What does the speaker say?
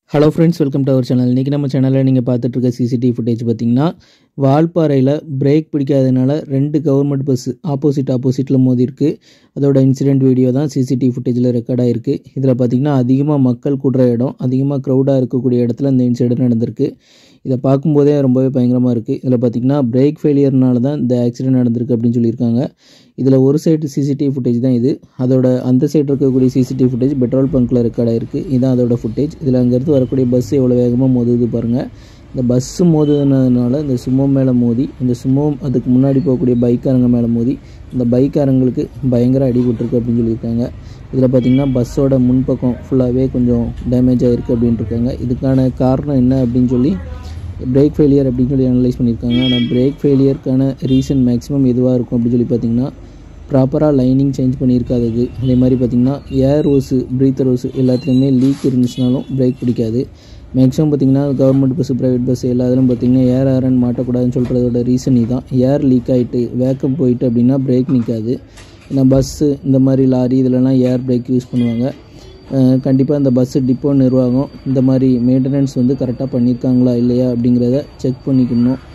Hello friends, welcome to our channel. இன்றைக்கி நம்ம சேனலில் நீங்கள் பார்த்துட்ருக்க சிசிடிவி ஃபுட்டேஜ் பார்த்திங்கன்னா, வால்பாறையில் பிரேக் பிடிக்காததுனால 2 கவர்மெண்ட் பஸ்ஸு ஆப்போசிட்டில் மோதிருக்கு. அதோட இன்சிடென்ட் வீடியோ தான் சிசிடிவி ஃபுட்டேஜில் ரெக்கார்ட் ஆகிருக்கு. இதில் பார்த்திங்கன்னா அதிகமாக மக்கள் கூடுற இடம், அதிகமாக க்ரௌடாக இருக்கக்கூடிய இடத்துல இந்த இன்சிடென்ட் நடந்திருக்கு. இதை பார்க்கும்போதே ரொம்பவே பயங்கரமாக இருக்குது. இதில் பார்த்திங்கன்னா பிரேக் ஃபெயிலியர்னால தான் இந்த ஆக்சிடென்ட் நடந்திருக்கு அப்படின்னு சொல்லியிருக்காங்க. இதில் ஒரு சைடு சிசிடிவி ஃபுட்டேஜ் தான் இது. அந்த சைடு இருக்கக்கூடிய சிசிடிவி ஃபுட்டேஜ் பெட்ரோல் பங்க்கில் ரெக்கார்ட் ஆகிருக்கு. இதுதான் அதோட ஃபுட்டேஜ். இதில் அங்கேருந்து வரக்கூடிய பஸ் எவ்வளோ வேகமாக மோதுது பாருங்கள். இந்த பஸ்ஸு மோதுனதுனால இந்த சுமோ மேலே மோதி, இந்த சுமோ அதுக்கு முன்னாடி போகக்கூடிய பைக்காரங்க மேலே மோதி, இந்த பைக்காரங்களுக்கு பயங்கர அடிபட்டுருக்கு அப்படின்னு சொல்லியிருக்காங்க. இதில் பார்த்திங்கன்னா பஸ்ஸோட முன்பக்கம் ஃபுல்லாகவே கொஞ்சம் டேமேஜ் ஆகிருக்கு அப்படின்ட்டு இருக்காங்க. இதுக்கான காரணம் என்ன அப்படின்னு சொல்லி பிரேக் ஃபெயிலியர் அப்படின்னு சொல்லி அனலைஸ் பண்ணியிருக்காங்க. ஆனால் பிரேக் ஃபெயிலியருக்கான ரீசன் மேக்ஸிமம் எதுவாக இருக்கும் அப்படின்னு சொல்லி பார்த்திங்கன்னா, ப்ராப்பராக லைனிங் சேஞ்ச் பண்ணியிருக்காதது. அதே மாதிரி பார்த்திங்கன்னா ஏர் ஓஸு, ப்ரீத்தர் ஓஸு எல்லாத்துலேயுமே லீக் இருந்துச்சுனாலும் பிரேக் பிடிக்காது. மேக்ஸிமம் பார்த்திங்கன்னா கவர்மெண்ட் பஸ்ஸு, ப்ரைவேட் பஸ்ஸு எல்லாத்திலும் பார்த்திங்கன்னா ஏர் ஆரன் மாட்டக்கூடாதுன்னு சொல்கிறதோட ரீசன் இதுதான். ஏர் லீக் ஆகிட்டு வேக்கம் போயிட்டு அப்படின்னா பிரேக் நிற்காது. ஏன்னா பஸ்ஸு இந்த மாதிரி லாரி இதிலலாம் ஏர் பிரேக் யூஸ் பண்ணுவாங்க. கண்டிப்பாக இந்த பஸ்ஸு டிப்போ நிர்வாகம் இந்த மாதிரி மெயின்டெனன்ஸ் கரெக்டாக பண்ணியிருக்காங்களா இல்லையா அப்படிங்கிறத செக் பண்ணிக்கணும்.